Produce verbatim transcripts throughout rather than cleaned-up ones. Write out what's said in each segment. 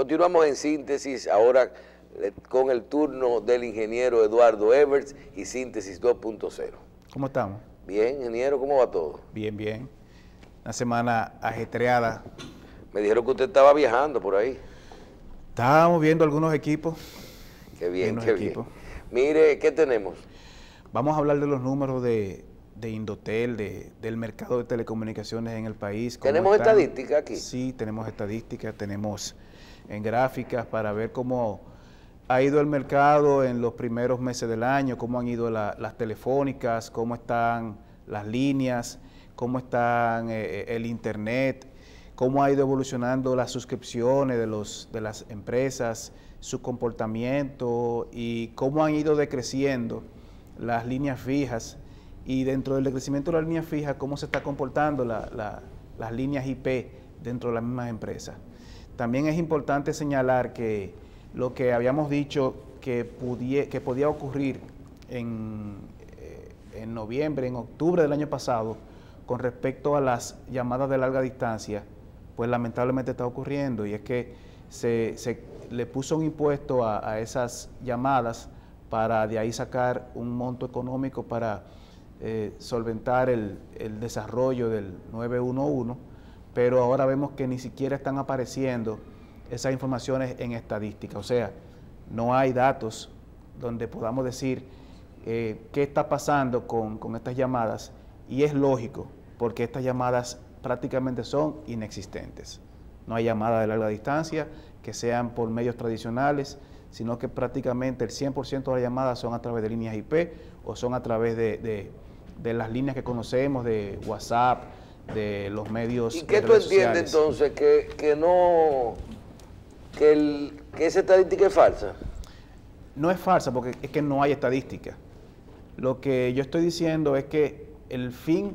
Continuamos en Síntesis, ahora eh, con el turno del ingeniero Eduardo Everts y Síntesis dos punto cero. ¿Cómo estamos? Bien, ingeniero, ¿cómo va todo? Bien, bien. Una semana ajetreada. Me dijeron que usted estaba viajando por ahí. Estábamos viendo algunos equipos. Qué bien, Algunos qué equipos. bien. Mire, ¿qué tenemos? Vamos a hablar de los números de, de Indotel, de, del mercado de telecomunicaciones en el país. ¿Tenemos estadística aquí? Sí, tenemos estadísticas, tenemos en gráficas para ver cómo ha ido el mercado en los primeros meses del año, cómo han ido la, las telefónicas, cómo están las líneas, cómo están eh, el internet, cómo ha ido evolucionando las suscripciones de, los, de las empresas, su comportamiento y cómo han ido decreciendo las líneas fijas, y dentro del decrecimiento de las líneas fijas, cómo se está comportando la, la, las líneas I P dentro de las mismas empresas. También es importante señalar que lo que habíamos dicho que, pudie, que podía ocurrir en, eh, en noviembre, en octubre del año pasado, con respecto a las llamadas de larga distancia, pues lamentablemente está ocurriendo, y es que se, se le puso un impuesto a, a esas llamadas para de ahí sacar un monto económico para eh, solventar el, el desarrollo del nueve uno uno, pero ahora vemos que ni siquiera están apareciendo esas informaciones en estadística, o sea, no hay datos donde podamos decir eh, qué está pasando con, con estas llamadas, y es lógico, porque estas llamadas prácticamente son inexistentes. No hay llamadas de larga distancia que sean por medios tradicionales, sino que prácticamente el cien por ciento de las llamadas son a través de líneas I P o son a través de, de, de las líneas que conocemos, de WhatsApp, de los medios. ¿Y qué tú entiendes entonces? Que, que no, que, el, que esa estadística es falsa. No es falsa, porque es que no hay estadística. Lo que yo estoy diciendo es que el fin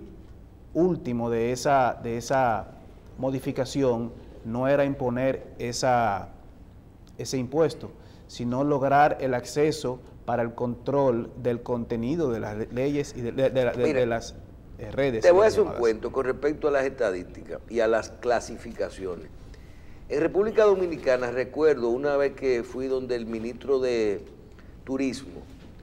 último de esa, de esa modificación no era imponer esa, ese impuesto, sino lograr el acceso para el control del contenido de las leyes y de, de, de, de, Mira, de las redes. Te voy a hacer un cuento con respecto a las estadísticas y a las clasificaciones. En República Dominicana recuerdo una vez que fui donde el ministro de Turismo,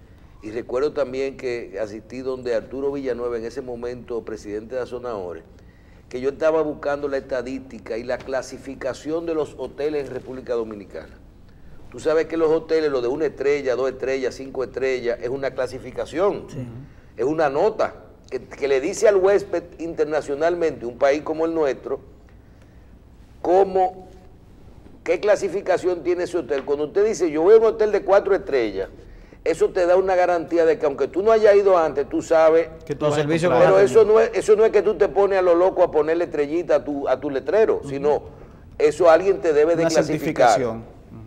y recuerdo también que asistí donde Arturo Villanueva, en ese momento presidente de Azonadores, que yo estaba buscando la estadística y la clasificación de los hoteles en República Dominicana. Tú sabes que los hoteles, los de una estrella, dos estrellas, cinco estrellas, es una clasificación, sí. Es una nota que, que le dice al huésped internacionalmente, un país como el nuestro, cómo, qué clasificación tiene ese hotel. Cuando usted dice, yo voy a un hotel de cuatro estrellas, eso te da una garantía de que aunque tú no hayas ido antes, tú sabes que tu servicio. Pero eso no es, eso no es que tú te pones a lo loco a ponerle estrellita a tu, a tu letrero, uh-huh. Sino eso alguien te debe de una clasificar. Uh-huh.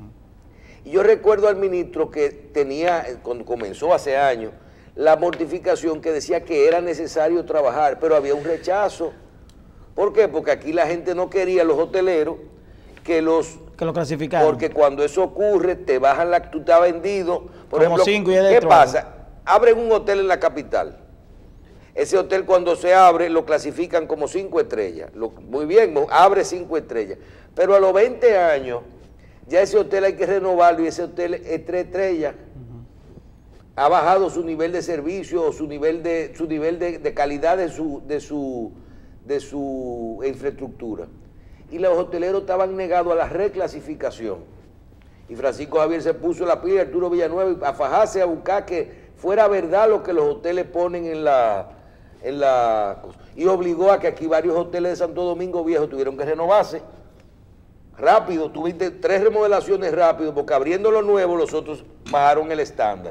Y yo recuerdo al ministro que tenía, cuando comenzó hace años, la mortificación que decía que era necesario trabajar, pero había un rechazo. ¿Por qué? Porque aquí la gente no quería, los hoteleros, que los... que lo clasificaron. Porque cuando eso ocurre, te bajan la... tú estás vendido. Por Como ejemplo, cinco y ¿qué pasa? Abren un hotel en la capital. Ese hotel cuando se abre lo clasifican como cinco estrellas. Lo, muy bien, abre cinco estrellas. Pero a los veinte años, ya ese hotel hay que renovarlo y ese hotel es tres estrellas. Uh-huh. Ha bajado su nivel de servicio, su nivel de, su nivel de, de calidad de su, de, su, de su infraestructura. Y los hoteleros estaban negados a la reclasificación. Y Francisco Javier se puso la pila, Arturo Villanueva, a fajarse, a buscar que fuera verdad lo que los hoteles ponen en la, en la cosa. Y obligó a que aquí varios hoteles de Santo Domingo Viejo tuvieron que renovarse rápido. Tuviste tres remodelaciones rápido, porque abriendo lo nuevo, los otros bajaron el estándar.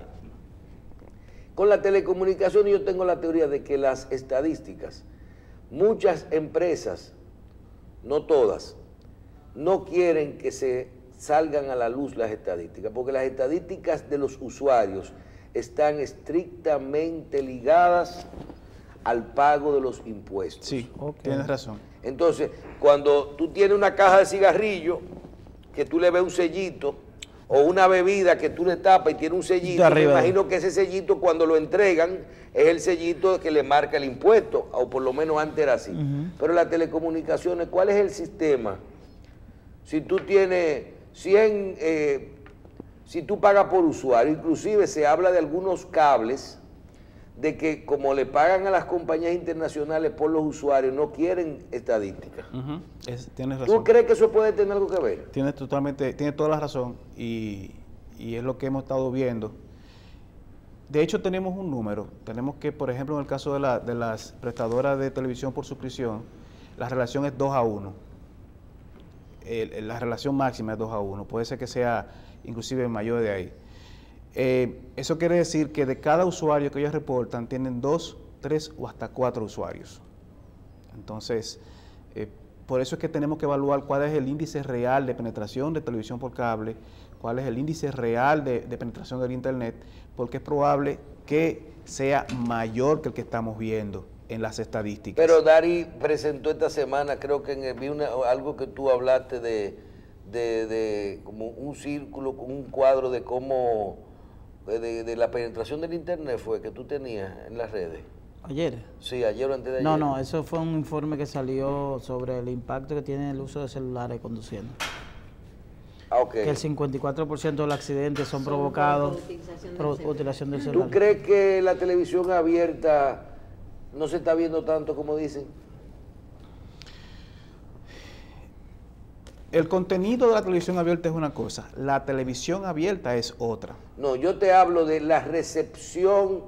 Con la telecomunicación yo tengo la teoría de que las estadísticas, muchas empresas, no todas, no quieren que se salgan a la luz las estadísticas, porque las estadísticas de los usuarios están estrictamente ligadas al pago de los impuestos. Sí, okay. Tienes razón. Entonces, cuando tú tienes una caja de cigarrillo, que tú le ves un sellito, o una bebida que tú le tapas y tiene un sellito, me imagino que ese sellito cuando lo entregan es el sellito que le marca el impuesto, o por lo menos antes era así. Uh-huh. Pero las telecomunicaciones, ¿cuál es el sistema? Si tú tienes cien, eh, si tú pagas por usuario, inclusive se habla de algunos cables, de que como le pagan a las compañías internacionales por los usuarios, no quieren estadísticas. Uh-huh. es, tienes razón. ¿Tú crees que eso puede tener algo que ver? Tienes totalmente, tienes toda la razón y, y es lo que hemos estado viendo. De hecho, tenemos un número. Tenemos que, por ejemplo, en el caso de, la, de las prestadoras de televisión por suscripción, la relación es dos a uno. El, la relación máxima es dos a uno. Puede ser que sea inclusive mayor de ahí. Eh, eso quiere decir que de cada usuario que ellos reportan, tienen dos, tres o hasta cuatro usuarios. Entonces, eh, por eso es que tenemos que evaluar cuál es el índice real de penetración de televisión por cable, cuál es el índice real de, de penetración del Internet, porque es probable que sea mayor que el que estamos viendo en las estadísticas. Pero Dari presentó esta semana, creo que en el, vi una, algo que tú hablaste de, de, de como un círculo, un cuadro de cómo, de, de la penetración del Internet fue que tú tenías en las redes. ¿Ayer? Sí, ayer o antes de ayer. No, no, eso fue un informe que salió sobre el impacto que tiene el uso de celulares conduciendo. Ah, okay. Que el cincuenta y cuatro por ciento de los accidentes son, son provocados por utilización del celular. ¿Tú crees que la televisión abierta no se está viendo tanto como dicen? El contenido de la televisión abierta es una cosa, la televisión abierta es otra. No, yo te hablo de la recepción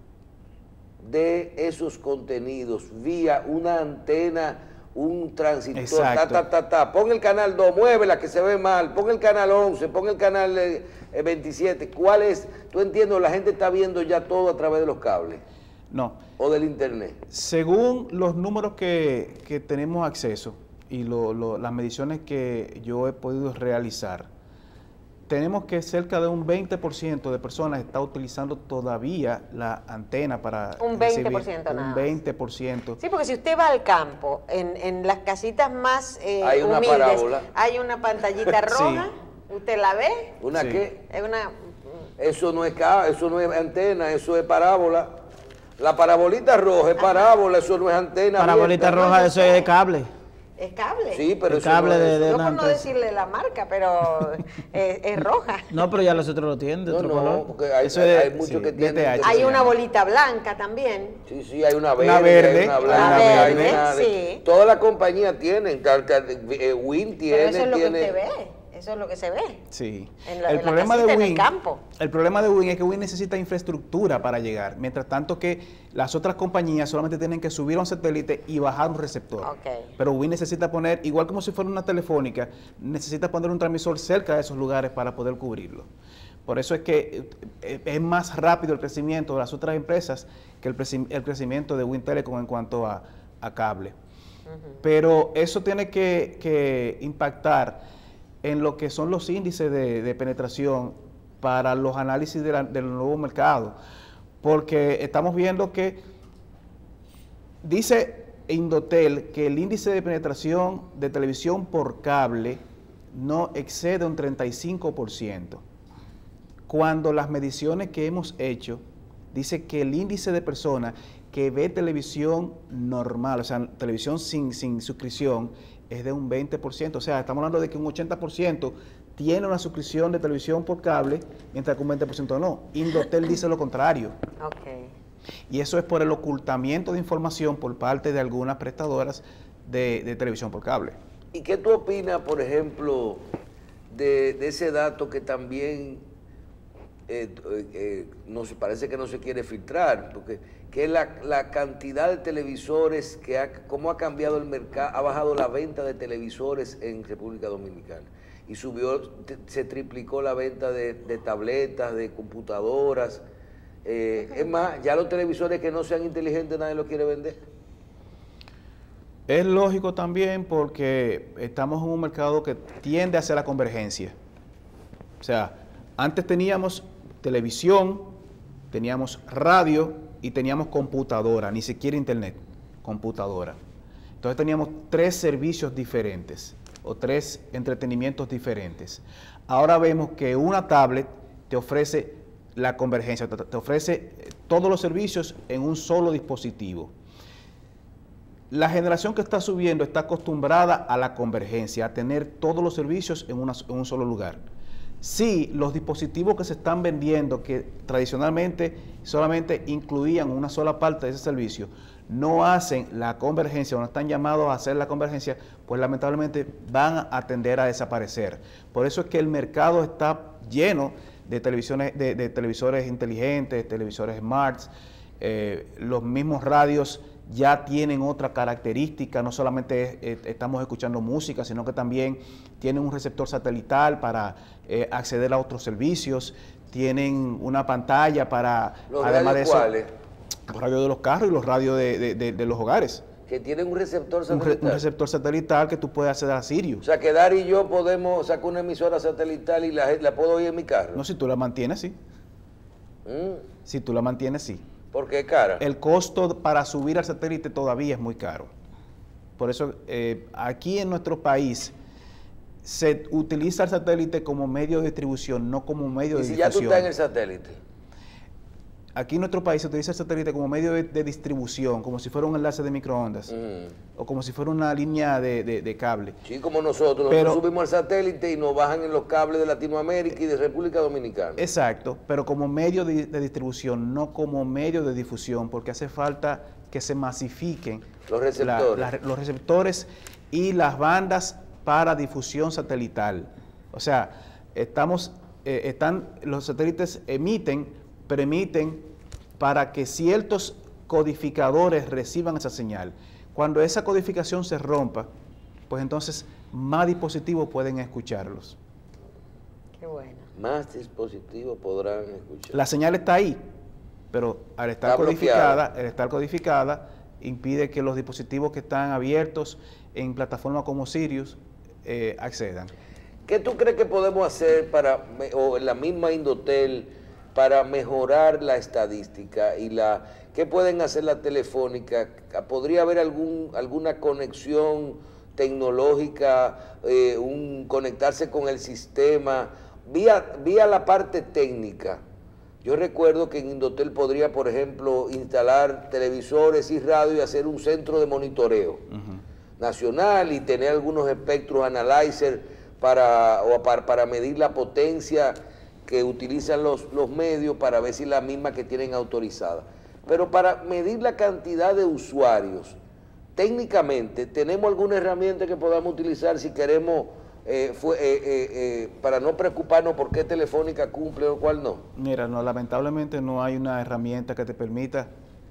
de esos contenidos vía una antena, un transitor, ta, ta, ta, ta. Pon el canal dos, muévela que se ve mal, pon el canal once, pon el canal eh, veintisiete. ¿Cuál es? Tú entiendes, la gente está viendo ya todo a través de los cables. No. O del internet. Según los números que, que tenemos acceso y lo, lo, las mediciones que yo he podido realizar, tenemos que cerca de un veinte por ciento de personas está utilizando todavía la antena para un veinte por ciento recibir, nada. Un veinte por ciento. Sí, porque si usted va al campo, en, en las casitas más eh, hay una humildes, parábola. Hay una pantallita roja, sí. ¿Usted la ve? ¿Una sí. qué? Es una... Eso no es, eso no es antena, eso es parábola. La parabolita roja es parábola, eso no es antena. Parabolita abierta. roja, eso es cable. ¿Es cable? Sí, pero el eso cable no de, es de Yo una por no empresa. decirle la marca, pero es, es roja. No, pero ya los otros lo tienen de no, otro no, color. porque hay, Eso hay, es, hay muchos sí, que tienen. D T H. Hay una bolita blanca también. Sí, sí, hay una verde, Una verde, hay una una blanca, hay verde, una de- sí. Todas las compañías tienen, tal- tal- eh, Win tiene, Pero eso es lo tiene. que usted ve. Eso es lo que se ve. Sí. En la- el en la problema casita, de en el Win, campo. el problema de Win es que Win necesita infraestructura para llegar, mientras tanto que las otras compañías solamente tienen que subir a un satélite y bajar un receptor. Okay. Pero Win necesita poner, igual como si fuera una telefónica, necesita poner un transmisor cerca de esos lugares para poder cubrirlo. Por eso es que eh, es más rápido el crecimiento de las otras empresas que el, el crecimiento de Win Telecom en cuanto a, a cable. Uh-huh. Pero eso tiene que, que impactar en lo que son los índices de, de penetración para los análisis de la, del nuevo mercado, porque estamos viendo que dice Indotel que el índice de penetración de televisión por cable no excede un treinta y cinco por ciento, cuando las mediciones que hemos hecho dice que el índice de personas que ve televisión normal, o sea, televisión sin, sin suscripción, es de un veinte por ciento. O sea, estamos hablando de que un ochenta por ciento tiene una suscripción de televisión por cable, mientras que un veinte por ciento no. Indotel dice lo contrario. Okay. Y eso es por el ocultamiento de información por parte de algunas prestadoras de, de televisión por cable. ¿Y qué tú opinas, por ejemplo, de, de ese dato que también eh, eh, no se, parece que no se quiere filtrar, porque que es la, la cantidad de televisores, que ha, cómo ha cambiado el mercado, ha bajado la venta de televisores en República Dominicana y subió, te, se triplicó la venta de, de tabletas, de computadoras. Eh, es más, ya los televisores que no sean inteligentes nadie los quiere vender. Es lógico también porque estamos en un mercado que tiende hacia la convergencia. O sea, antes teníamos televisión, teníamos radio y teníamos computadora, ni siquiera internet, computadora. Entonces teníamos tres servicios diferentes o tres entretenimientos diferentes. Ahora vemos que una tablet te ofrece la convergencia, te ofrece todos los servicios en un solo dispositivo. la generación que está subiendo está acostumbrada a la convergencia, a tener todos los servicios en, una, en un solo lugar. Sí, los dispositivos que se están vendiendo, que tradicionalmente solamente incluían una sola parte de ese servicio, no hacen la convergencia o no están llamados a hacer la convergencia, pues lamentablemente van a tender a desaparecer. Por eso es que el mercado está lleno de televisiones, de, de televisores inteligentes, televisores smarts, eh, los mismos radios ya tienen otra característica, no solamente eh, estamos escuchando música, sino que también tienen un receptor satelital para eh, acceder a otros servicios, tienen una pantalla para, ¿Los además de radios eso, cuáles? los radios de los carros y los radios de, de, de, de los hogares. Que tienen un receptor Un, satelital. re, un receptor satelital que tú puedes acceder a Sirius. O sea, que Dari y yo podemos sacar una emisora satelital y la, la puedo oír en mi carro. No, si tú la mantienes, sí. Mm. Si tú la mantienes, sí. ¿Por qué cara? El costo para subir al satélite todavía es muy caro. Por eso, eh, aquí en nuestro país se utiliza el satélite como medio de distribución, no como medio de ¿Y si difusión. ya tú estás en el satélite? Aquí en nuestro país se utiliza el satélite como medio de, de distribución, como si fuera un enlace de microondas, Mm. o como si fuera una línea de, de, de cable. Sí, como nosotros. Pero- nosotros subimos al satélite y nos bajan en los cables de Latinoamérica y de República Dominicana. Exacto, pero como medio de, de distribución, no como medio de difusión, porque hace falta que se masifiquen Los receptores. la- la- los receptores y las bandas para difusión satelital. O sea, estamos, eh, están, los satélites emiten, permiten para que ciertos codificadores reciban esa señal. Cuando esa codificación se rompa, pues entonces más dispositivos pueden escucharlos. Qué bueno. Más dispositivos podrán escuchar. La señal está ahí, pero al estar Está codificada, bloqueada. al estar codificada, impide que los dispositivos que están abiertos en plataformas como Sirius eh, accedan. ¿Qué tú crees que podemos hacer para, me- o en la misma Indotel, para mejorar la estadística y la, qué pueden hacer la telefónica? ¿Podría haber algún, alguna conexión tecnológica, eh, un conectarse con el sistema, vía, vía la parte técnica? Yo recuerdo que en Indotel podría, por ejemplo, instalar televisores y radio y hacer un centro de monitoreo Ujú. nacional y tener algunos espectros analyzer para, o para, para medir la potencia que utilizan los, los medios para ver si es la misma que tienen autorizada. Pero para medir la cantidad de usuarios, técnicamente, ¿tenemos alguna herramienta que podamos utilizar si queremos, eh, fue, eh, eh, eh, para no preocuparnos por qué Telefónica cumple o cuál no? Mira, no, lamentablemente no hay una herramienta que te permita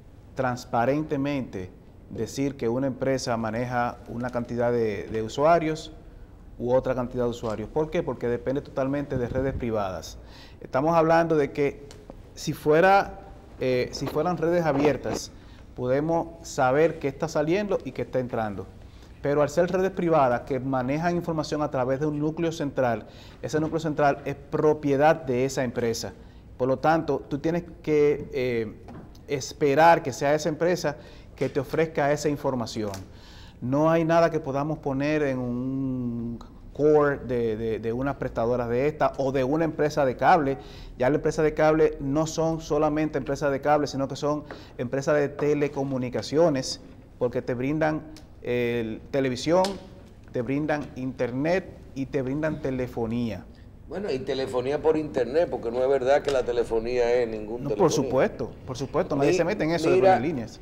transparentemente decir que una empresa maneja una cantidad de, de usuarios u otra cantidad de usuarios. ¿Por qué? Porque depende totalmente de redes privadas. Estamos hablando de que si fuera, eh, si fueran redes abiertas, podemos saber qué está saliendo y qué está entrando. Pero al ser redes privadas que manejan información a través de un núcleo central, ese núcleo central es propiedad de esa empresa. Por lo tanto, tú tienes que eh, esperar que sea esa empresa que te ofrezca esa información. No hay nada que podamos poner en un core de, de, de una prestadora de esta o de una empresa de cable. Ya la empresa de cable no son solamente empresas de cable, sino que son empresas de telecomunicaciones, porque te brindan eh, televisión, te brindan internet y te brindan telefonía. Bueno, y telefonía por internet, porque no es verdad que la telefonía es ningún No, telefonía. por supuesto, por supuesto, nadie Mi- se mete en eso de mira, poner líneas.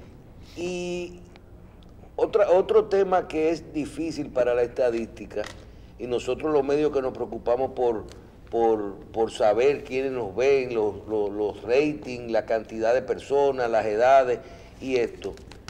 Y otra, otro tema que es difícil para la estadística, y nosotros los medios que nos preocupamos por, por, por saber quiénes nos ven, los, los, los ratings, la cantidad de personas, las edades y esto.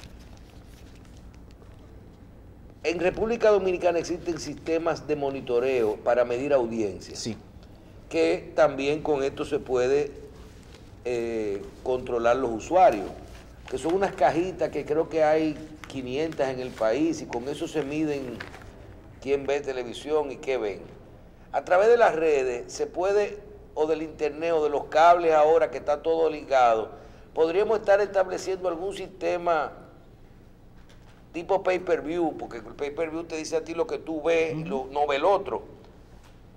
En República Dominicana existen sistemas de monitoreo para medir audiencias, Sí. que también con esto se puede eh, controlar los usuarios, que son unas cajitas que creo que hay quinientas en el país y con eso se miden quién ve televisión y qué ven. A través de las redes se puede, o del internet o de los cables ahora que está todo ligado, podríamos estar estableciendo algún sistema tipo pay-per-view, porque el pay-per-view te dice a ti lo que tú ves y lo, no ve el otro,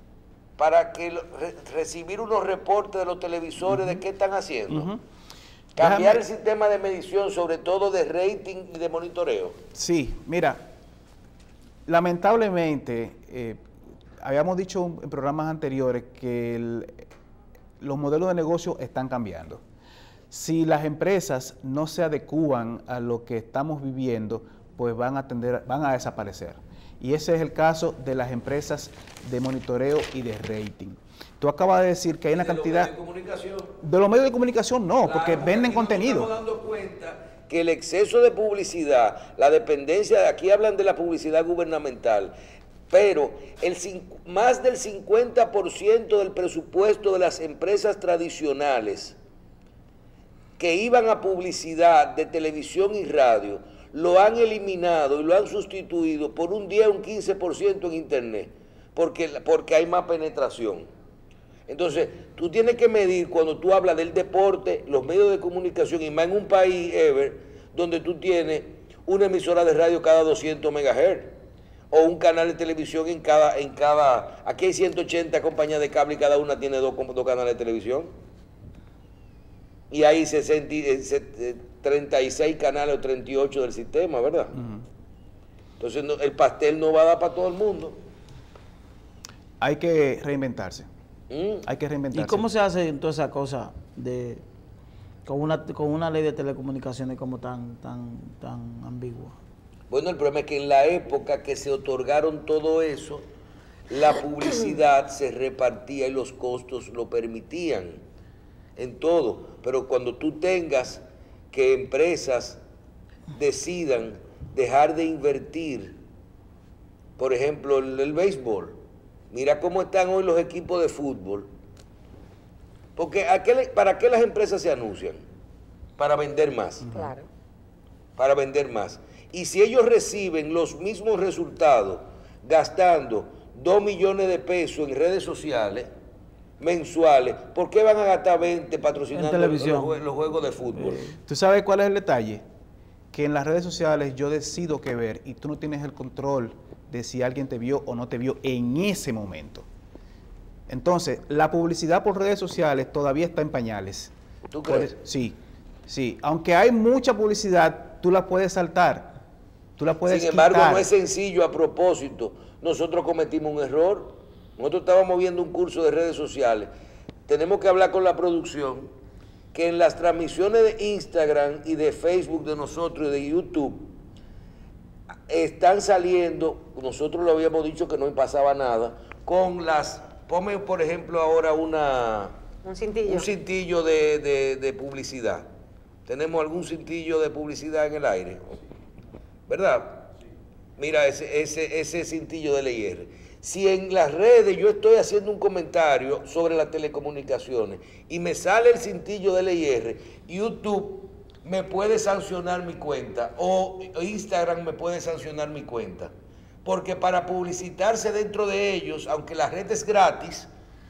para que lo- re- recibir unos reportes de los televisores de qué están haciendo. Ujú. Cambiar Déjame- el sistema de medición, sobre todo de rating y de monitoreo. Sí, mira, lamentablemente, eh, habíamos dicho en programas anteriores que el- los modelos de negocio están cambiando. Si las empresas no se adecúan a lo que estamos viviendo, pues van a tender, van a desaparecer. Y ese es el caso de las empresas de monitoreo y de rating. Tú acabas de decir que hay una cantidad... De comunicación. De los medios de comunicación no, Claro, porque venden aquí nos contenido. Estamos dando cuenta que el exceso de publicidad, la dependencia, aquí hablan de la publicidad gubernamental, pero el, cin- más del cincuenta por ciento del presupuesto de las empresas tradicionales que iban a publicidad de televisión y radio, lo han eliminado y lo han sustituido por un diez, un quince por ciento en internet, porque, porque hay más penetración. Entonces, tú tienes que medir cuando tú hablas del deporte, los medios de comunicación, y más en un país, Ever, donde tú tienes una emisora de radio cada doscientos megahertz, o un canal de televisión en cada, en cada, aquí hay ciento ochenta compañías de cable y cada una tiene dos, dos canales de televisión. Y hay sesenta, eh, treinta y seis canales o treinta y ocho del sistema, ¿verdad? Ujú. Entonces no, el pastel no va a dar para todo el mundo. Hay que reinventarse. ¿Mm? Hay que reinventarse. ¿Y cómo se hace toda esa cosa de con una con una ley de telecomunicaciones como tan tan tan ambigua? Bueno, el problema es que en la época que se otorgaron todo eso, la publicidad se repartía y los costos lo permitían en todo. Pero cuando tú tengas que empresas decidan dejar de invertir, por ejemplo, el, el béisbol, mira cómo están hoy los equipos de fútbol. Porque ¿a qué le- ¿para qué las empresas se anuncian? Para vender más. Claro. Para vender más. Y si ellos reciben los mismos resultados gastando dos millones de pesos en redes sociales mensuales, ¿por qué van a gastar veinte patrocinando En televisión. Los, jue- los juegos de fútbol? ¿Tú sabes cuál es el detalle? Que en las redes sociales yo decido qué ver y tú no tienes el control de si alguien te vio o no te vio en ese momento. Entonces, la publicidad por redes sociales todavía está en pañales. ¿Tú Por crees? eso- Sí, sí. Aunque hay mucha publicidad, tú la puedes saltar. Tú la puedes Sin embargo, quitar. no es sencillo. A propósito, nosotros cometimos un error. Nosotros estábamos viendo un curso de redes sociales. Tenemos que hablar con la producción que en las transmisiones de Instagram y de Facebook de nosotros y de YouTube están saliendo, nosotros lo habíamos dicho que no pasaba nada, con las, ponme por ejemplo ahora una, Un cintillo. un cintillo de, de- de publicidad. ¿Tenemos algún cintillo de publicidad en el aire? ¿Verdad? Mira ese, ese, ese cintillo de L I R. Si en las redes yo estoy haciendo un comentario sobre las telecomunicaciones y me sale el cintillo de L I R, YouTube me puede sancionar mi cuenta o Instagram me puede sancionar mi cuenta. Porque para publicitarse dentro de ellos, aunque la red es gratis,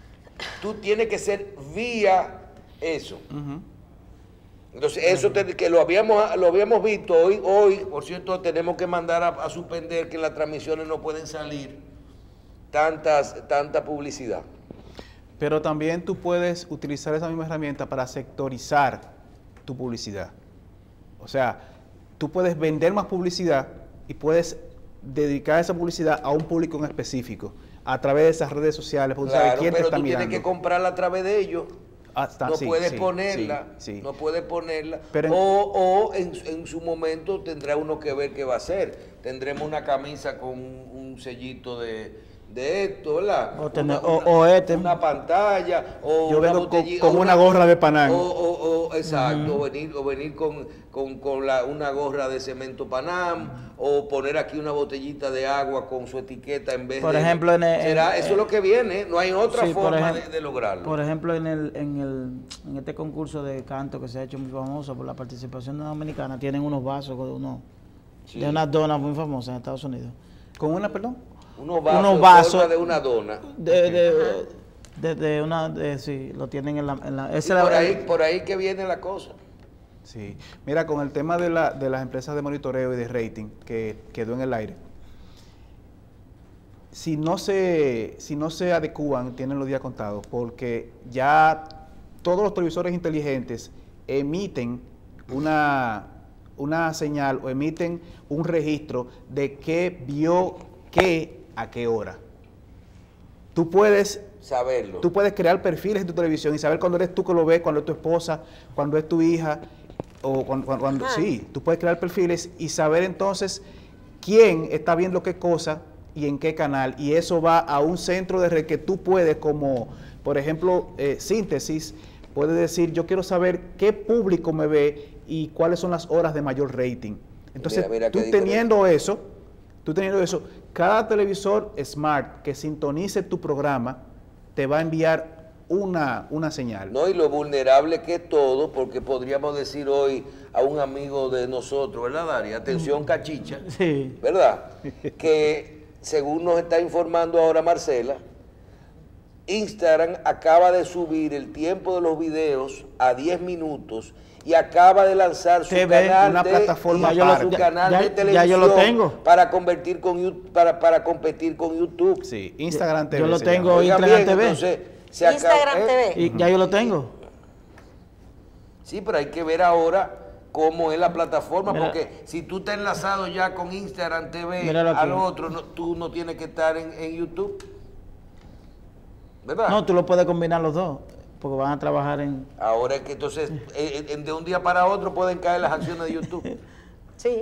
tú tienes que ser vía eso. Ujú. Entonces, eso te- que lo habíamos, lo habíamos visto hoy, hoy, por cierto, tenemos que mandar a, a suspender que en las transmisiones no pueden salir tantas, tanta publicidad. Pero también tú puedes utilizar esa misma herramienta para sectorizar tu publicidad. O sea, tú puedes vender más publicidad y puedes dedicar esa publicidad a un público en específico a través de esas redes sociales, porque tú sabes Claro, quién te pero está tú mirando. tienes que comprarla a través de ellos. Ah, está, no sí, puedes sí, ponerla, sí, sí. no puedes ponerla. Pero en- o o en, en su momento tendrá uno que ver qué va a hacer. Tendremos una camisa con un, un sellito de, de esto, ¿verdad? O tener- Una- o- una- o este. Una pantalla, o Yo una vengo con- botellita, con o una gorra de Panam. O, o- o- exacto, o venir, o venir con, con, con la, una gorra de cemento Panam, o poner aquí una botellita de agua con su etiqueta en vez Por de... ejemplo, en el- será, en- eso es lo que viene, no hay otra Sí, por forma ejem- de, de lograrlo. Por ejemplo, en el, en el en este concurso de canto que se ha hecho muy famoso por la participación de dominicana, tienen unos vasos con unos, Sí. de unas donas muy famosas en Estados Unidos. ¿Con una, perdón? Unos vasos, unos en vasos- forma de una dona. De, de, de, de una, de, sí, lo tienen en la... En la Y esa era por, la- ahí, por ahí que viene la cosa. Sí. Mira, con el tema de, la, de las empresas de monitoreo y de rating que quedó en el aire, si no se, si no se adecúan, tienen los días contados, porque ya todos los televisores inteligentes emiten una, una señal o emiten un registro de qué vio qué a qué hora. Tú puedes saberlo. Tú puedes crear perfiles en tu televisión y saber cuándo eres tú que lo ves, cuándo es tu esposa, cuándo es tu hija, o cuando, cuando, cuando sí, tú puedes crear perfiles y saber entonces quién está viendo qué cosa y en qué canal, y eso va a un centro de red que tú puedes, como por ejemplo eh, Síntesis, puedes decir yo quiero saber qué público me ve y cuáles son las horas de mayor rating. Entonces mira, mira tú teniendo eso, tú teniendo eso, cada televisor smart que sintonice tu programa te va a enviar una, una señal. No, y lo vulnerable que es todo, porque podríamos decir hoy a un amigo de nosotros, ¿verdad, Dari? Atención, cachicha, Sí. ¿verdad? Que según nos está informando ahora Marcela, Instagram acaba de subir el tiempo de los videos a diez minutos y acaba de lanzar su T V, canal, una de, plataforma su aparte. canal Ya- de ya televisión yo lo tengo. para convertir con Yu- para, para competir con YouTube. Sí, Instagram T V. Yo lo se tengo. llama. Oigan Instagram bien, T V. entonces, se acaba- Instagram ¿eh? T V. Y ya yo lo tengo. Sí, pero hay que ver ahora cómo es la plataforma, Mira. porque si tú estás enlazado ya con Instagram T V Míralo aquí. al otro, no- tú no tienes que estar en, en YouTube, ¿verdad? No, tú lo puedes combinar los dos, porque van a trabajar en... Ahora es que entonces, eh, eh, de un día para otro pueden caer las acciones de YouTube. Sí.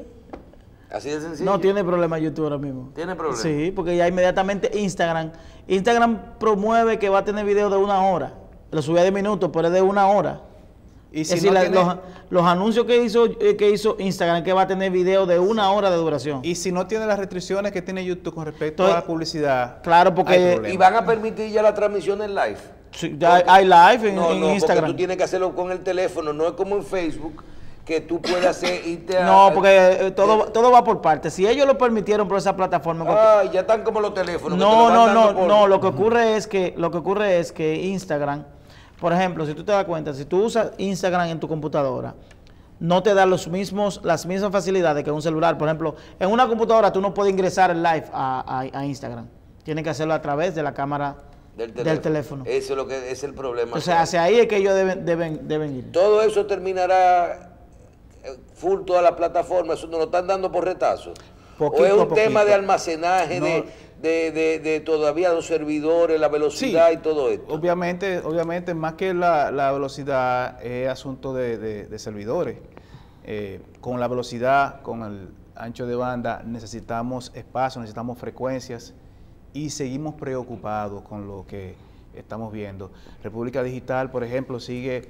Así de sencillo. No tiene problema YouTube ahora mismo. ¿Tiene problema? Sí, porque ya inmediatamente Instagram, Instagram promueve que va a tener video de una hora. Lo subía de minutos, pero es de una hora. Y Es si decir, no la- tiene- los, los anuncios que hizo, eh, que hizo Instagram, que va a tener video de una hora de duración. Y si no tiene las restricciones que tiene YouTube con respecto Entonces, a la publicidad, claro, porque- hay problema. Y van a permitir ya la transmisión en live. Sí, ya hay- hay live en, no, en no, Instagram. porque tú tienes que hacerlo con el teléfono, no es como en Facebook, que tú puedes hacer, irte a... No, porque eh, todo, todo va por partes. Si ellos lo permitieron por esa plataforma... Ay, ya están como los teléfonos. que te No, lo no, van no, dando por- no, lo que ocurre es que lo que ocurre es que Instagram, por ejemplo, si tú te das cuenta, si tú usas Instagram en tu computadora, no te da los mismos, las mismas facilidades que un celular. Por ejemplo, en una computadora tú no puedes ingresar el live a, a- a Instagram. Tienes que hacerlo a través de la cámara Del del teléfono. teléfono. Eso es lo que es el problema. Entonces, hacia ahí es que ellos deben, deben, deben ir. Todo eso terminará eh, full toda la plataforma, eso nos lo están dando por retazo. Poquito o es a un tema poquito. de almacenaje, No. de, de, de- de todavía los servidores, la velocidad y todo esto. Obviamente, obviamente, más que la, la velocidad, es asunto de, de- de servidores. Eh, con la velocidad, con el ancho de banda, necesitamos espacio, necesitamos frecuencias y seguimos preocupados con lo que estamos viendo. República Digital, por ejemplo, sigue,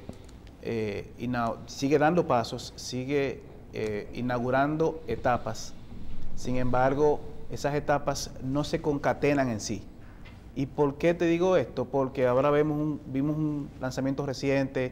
eh, ina- sigue dando pasos, sigue eh, inaugurando etapas. Sin embargo, esas etapas no se concatenan en sí. ¿Y por qué te digo esto? Porque ahora vemos un, vimos un lanzamiento reciente,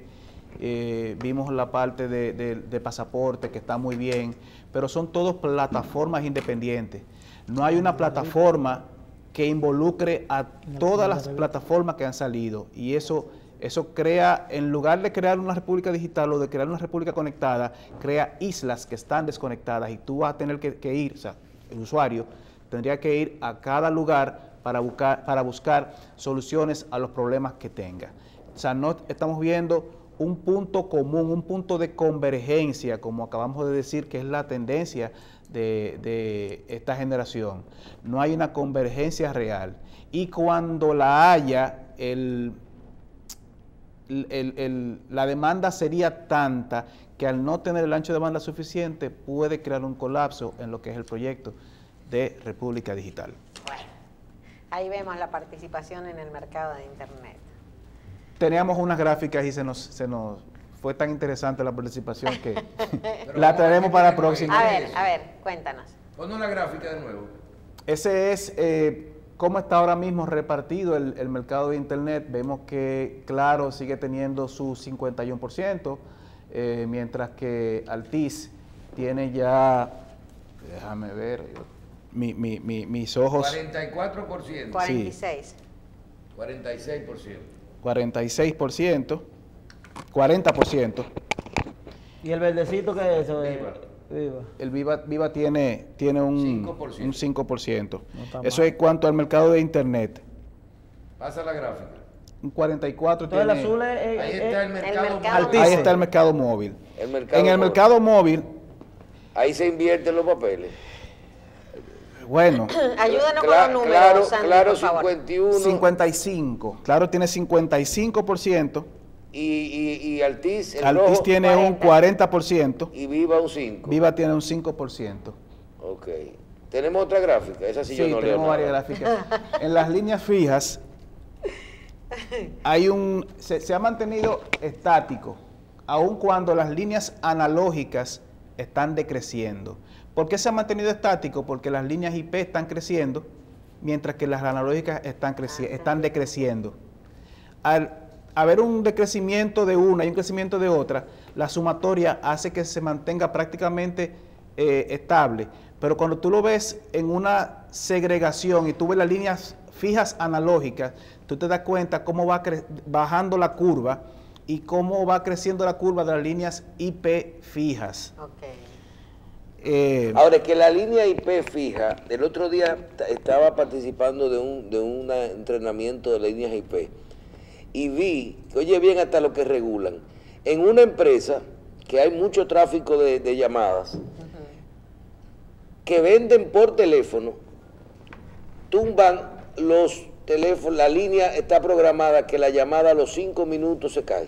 eh, vimos la parte de, de- de pasaporte que está muy bien, pero son todas plataformas independientes. No hay una plataforma que involucre a todas las plataformas que han salido, y eso, eso crea, en lugar de crear una república digital o de crear una república conectada, crea islas que están desconectadas y tú vas a tener que, que ir, o sea, el usuario tendría que ir a cada lugar para buscar, para buscar soluciones a los problemas que tenga. O sea, no estamos viendo un punto común, un punto de convergencia, como acabamos de decir, que es la tendencia de, de esta generación. No hay una convergencia real. Y cuando la haya, el, el- el- el- la demanda sería tanta que al no tener el ancho de banda suficiente puede crear un colapso en lo que es el proyecto de República Digital. Bueno, ahí vemos la participación en el mercado de Internet. Teníamos unas gráficas y se nos, se nos fue tan interesante la participación que la traeremos para la próxima. A ver, a ver, cuéntanos. Pon una gráfica de nuevo. Ese es eh, cómo está ahora mismo repartido el, el mercado de Internet. Vemos que Claro sigue teniendo su cincuenta y uno por ciento, eh, mientras que Altiz tiene ya, déjame ver, mi, mi, mi- mis ojos, cuarenta y cuatro por ciento. cuarenta y seis. cuarenta y seis por ciento. cuarenta y seis por ciento, cuarenta por ciento. ¿Y el verdecito qué es eso? Viva. Viva. El Viva, Viva tiene, tiene un cinco por ciento. un cinco por ciento. No está Eso mal. es cuanto al mercado de Internet. Pasa la gráfica. un cuarenta y cuatro Entonces tiene. el azul es, es- Ahí es- está el el mercado, mercado móvil. Ahí está el mercado móvil. El mercado en el móvil. mercado móvil, Ahí se invierten los papeles. bueno, Ayúdanos Cla- con los números, claro, Sandy, claro, por favor. cincuenta y uno. cincuenta y cinco. Claro, tiene cincuenta y cinco por ciento. Y, y, y Altiz, el Altis rojo, tiene un cuarenta. cuarenta por ciento. y Viva un cinco. Viva tiene un cinco por ciento. Ok. Tenemos otra gráfica. Esa sí, Sí, yo no leo tenemos varias nada. gráficas. En las líneas fijas hay un se, se ha mantenido estático, aun cuando las líneas analógicas están decreciendo. ¿Por qué se ha mantenido estático? Porque las líneas I P están creciendo, mientras que las analógicas están, creci- están decreciendo. Al haber un decrecimiento de una y un crecimiento de otra, la sumatoria hace que se mantenga prácticamente eh, estable. Pero cuando tú lo ves en una segregación y tú ves las líneas fijas analógicas, tú te das cuenta cómo va cre- bajando la curva y cómo va creciendo la curva de las líneas I P fijas. Ok. Eh, Ahora, que la línea I P fija, el otro día t- estaba participando de un, de un entrenamiento de líneas I P y vi, que oye bien hasta lo que regulan, en una empresa que hay mucho tráfico de, de llamadas, que venden por teléfono, tumban los teléfonos, la línea está programada que la llamada a los cinco minutos se cae.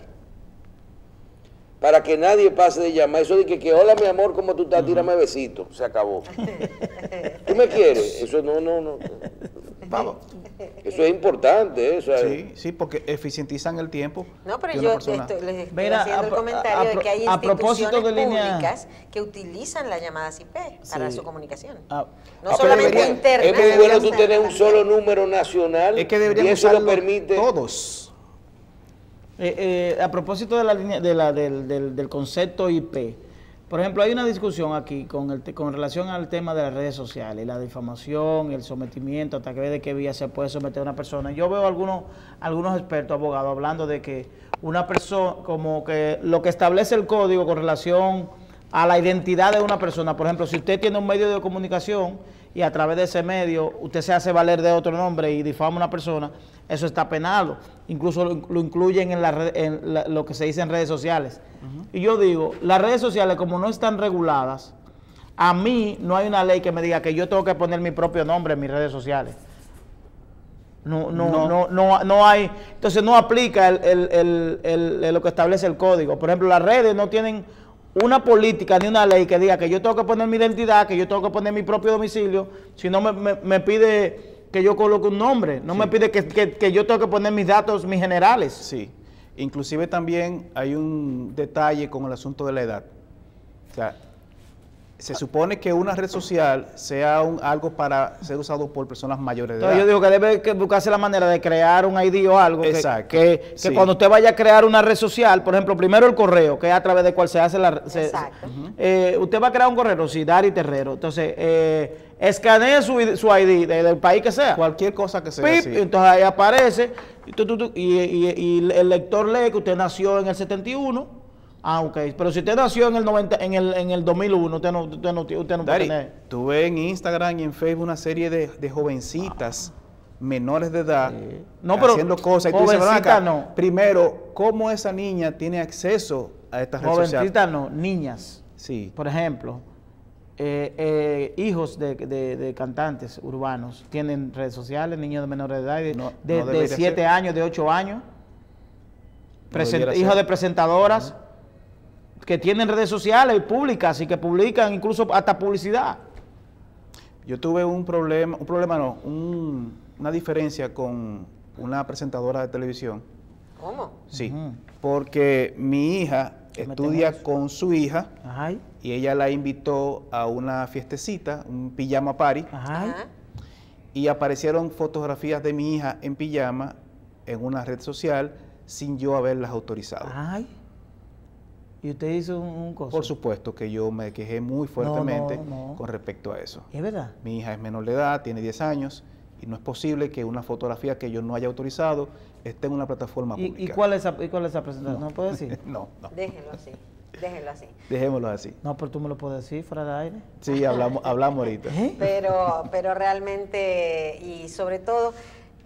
Para que nadie pase de llamar. Eso de que, que hola mi amor, ¿cómo tú estás? Tírame besito. Se acabó. ¿Tú me quieres? Eso no, no, no. vamos. Eso es importante. ¿eh? O sea, Sí, sí, porque eficientizan el tiempo. No, pero que una yo persona- estoy, les estoy Mira, haciendo a el pro- comentario a- a de que hay pro- a propósito instituciones de línea- públicas que utilizan las llamadas I P para Sí. su comunicación. Ah, no Ah, pero solamente debería- interna. Es muy sino bueno tú externa tener un también. solo número nacional Es que y deberían eso lo usarlo permite. todos. Eh, eh, a propósito de la línea, de la, del, del, del concepto I P, por ejemplo, hay una discusión aquí con, el, te- con relación al tema de las redes sociales, la difamación, el sometimiento, hasta que de qué vía se puede someter a una persona. Yo veo algunos, algunos expertos, abogados, hablando de que una persona, como que lo que establece el código con relación a la identidad de una persona, por ejemplo, si usted tiene un medio de comunicación y a través de ese medio usted se hace valer de otro nombre y difama a una persona, eso está penado. Incluso lo, lo incluyen en, la red- en la- lo que se dice en redes sociales. Y yo digo, las redes sociales como no están reguladas, a mí no hay una ley que me diga que yo tengo que poner mi propio nombre en mis redes sociales. No, no, no, No. no, no hay, entonces no aplica el, el- el- el- el- lo que establece el código. Por ejemplo, las redes no tienen una política ni una ley que diga que yo tengo que poner mi identidad, que yo tengo que poner mi propio domicilio, si no me, me- me pide que yo coloque un nombre, no me pide que, que- que yo tengo que poner mis datos, mis generales. Sí, inclusive también hay un detalle con el asunto de la edad. O sea, se supone que una red social sea un, algo para ser usado por personas mayores de Entonces edad. yo digo que debe que buscarse la manera de crear un I D o algo que- Exacto. que, que Sí. cuando usted vaya a crear una red social, por ejemplo, primero el correo, que es a través del cual se hace la... se- Exacto. eh, usted va a crear un correo, sí, Dari Terrero. Entonces, eh, escanee su, I D su I D de- del país que sea. Cualquier cosa que sea Pip, así. entonces ahí aparece y, tú, tú, tú, y, y- y el lector lee que usted nació en el setenta y uno. Ah, ok. Pero si usted nació en el noventa, en el, en el dos mil uno, usted no, usted no, usted no puede Dari, tener. tuve en Instagram y en Facebook una serie de, de jovencitas menores de edad No, pero haciendo cosas. Y tú dices, "Ven jovencita acá, no. primero, ¿cómo esa niña tiene acceso a estas redes sociales? Jovencitas no, niñas. Sí. Por ejemplo, eh, eh, hijos de, de- de cantantes urbanos tienen redes sociales, niños de menores de edad, de, No, de, no de debería siete ser. años, de ocho años, Present- debiera hijos ser. de presentadoras que tienen redes sociales públicas y que publican incluso hasta publicidad. Yo tuve un problema, un problema no, un- una diferencia con una presentadora de televisión. ¿Cómo? Sí, Ujú. porque mi hija ¿Qué me estudia temes? con su hija Ay, y ella la invitó a una fiestecita, un pijama party, ay. Ajá. y aparecieron fotografías de mi hija en pijama en una red social sin yo haberlas autorizado. Ay. Y usted hizo un, un coso. Por supuesto que yo me quejé muy fuertemente no, no. con respecto a eso. Es verdad. Mi hija es menor de edad, tiene diez años, y no es posible que una fotografía que yo no haya autorizado esté en una plataforma ¿Y, pública. y cuál es esa, y cuál es esa presentación? ¿No puedo decir? No, no. Déjelo así. Déjelo así. Dejémoslo así. No, pero tú me lo puedes decir fuera de aire. Sí, hablamos, hablamos ahorita. ¿Eh? Pero, pero realmente, y sobre todo,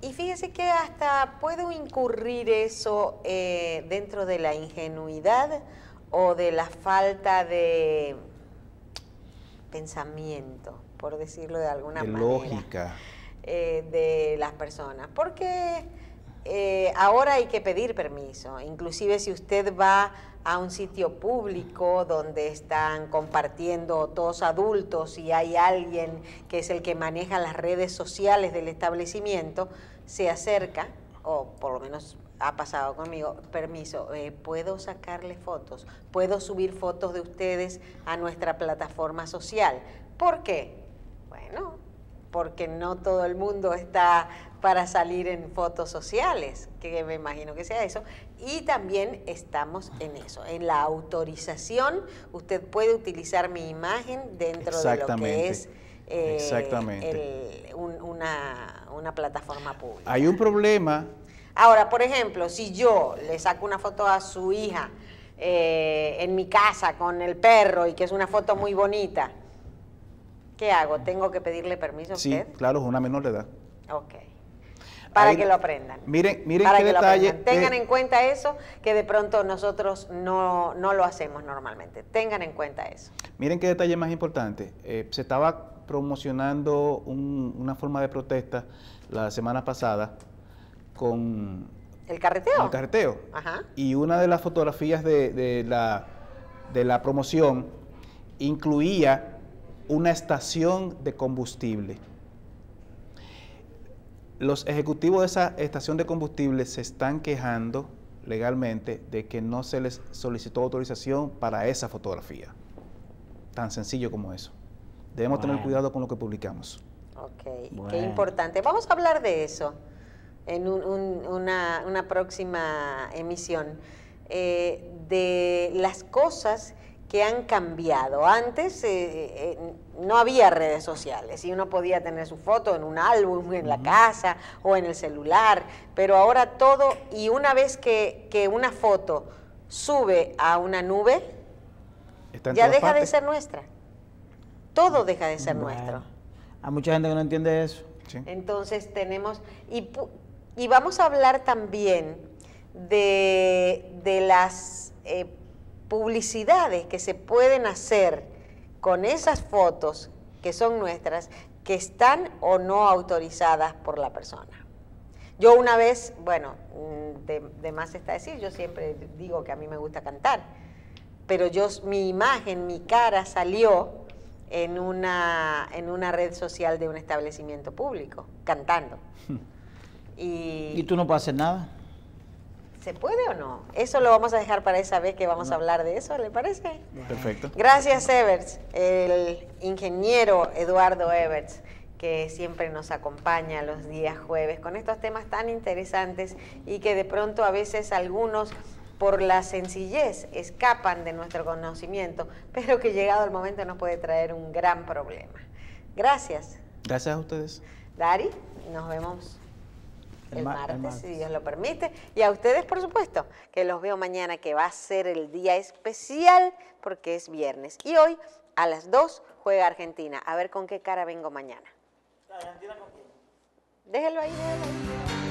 Y fíjese que hasta puedo incurrir eso eh, dentro de la ingenuidad o de la falta de pensamiento, por decirlo de alguna de manera. lógica. Eh, de las personas. Porque eh, ahora hay que pedir permiso. Inclusive si usted va a un sitio público donde están compartiendo todos adultos y hay alguien que es el que maneja las redes sociales del establecimiento, se acerca, o por lo menos ha pasado conmigo, permiso, eh, ¿puedo sacarle fotos? ¿Puedo subir fotos de ustedes a nuestra plataforma social? ¿Por qué? Bueno, porque no todo el mundo está para salir en fotos sociales, que me imagino que sea eso, y también estamos en eso, en la autorización. Usted puede utilizar mi imagen dentro de lo que es eh, Exactamente. el, un, una, una plataforma pública. Hay un problema. Ahora, por ejemplo, si yo le saco una foto a su hija eh, en mi casa con el perro y que es una foto muy bonita, ¿qué hago? ¿Tengo que pedirle permiso a usted? Sí, claro, es una menor de edad. Ok. Para Ahí, que lo aprendan. Miren, miren Para qué que detalle. lo aprendan. Tengan eh, en cuenta eso, que de pronto nosotros no, no lo hacemos normalmente. Tengan en cuenta eso. Miren qué detalle más importante. Eh, se estaba promocionando un, una forma de protesta la semana pasada con ¿El carreteo? el carreteo. Ajá. Y una de las fotografías de, de, la, de la promoción incluía una estación de combustible. Los ejecutivos de esa estación de combustible se están quejando legalmente de que no se les solicitó autorización para esa fotografía. Tan sencillo como eso. Debemos Bueno. tener cuidado con lo que publicamos. Ok, Bueno. qué importante. Vamos a hablar de eso en un- un- una, una próxima emisión, eh, de las cosas que han cambiado. Antes eh, eh, no había redes sociales y uno podía tener su foto en un álbum, en la casa o en el celular, pero ahora todo, y una vez que, que una foto sube a una nube, Está en ya todas deja de partes. ser nuestra. Todo deja de ser Bueno, nuestro. hay mucha gente que no entiende eso. Sí. Entonces tenemos, y, pu- y vamos a hablar también de, de las eh, publicidades que se pueden hacer con esas fotos que son nuestras, que están o no autorizadas por la persona. Yo una vez, bueno, mm, de, de más está decir, yo siempre digo que a mí me gusta cantar, pero yo, mi imagen, mi cara salió en una, en una red social de un establecimiento público, cantando. Y, Y tú no puedes hacer nada. ¿se puede o no? Eso lo vamos a dejar para esa vez que vamos a hablar de eso, ¿le parece? Perfecto. Gracias, Everts, el ingeniero Eduardo Everts, que siempre nos acompaña los días jueves con estos temas tan interesantes y que de pronto a veces algunos, por la sencillez, escapan de nuestro conocimiento, pero que llegado el momento nos puede traer un gran problema. Gracias. Gracias a ustedes. Dari, nos vemos El el ma- el martes, martes. si Dios lo permite. Y a ustedes, por supuesto, que los veo mañana, que va a ser el día especial porque es viernes. Y hoy, a las dos, juega Argentina. A ver con qué cara vengo mañana. ¿Argentina con quién? Déjelo ahí, déjelo ahí.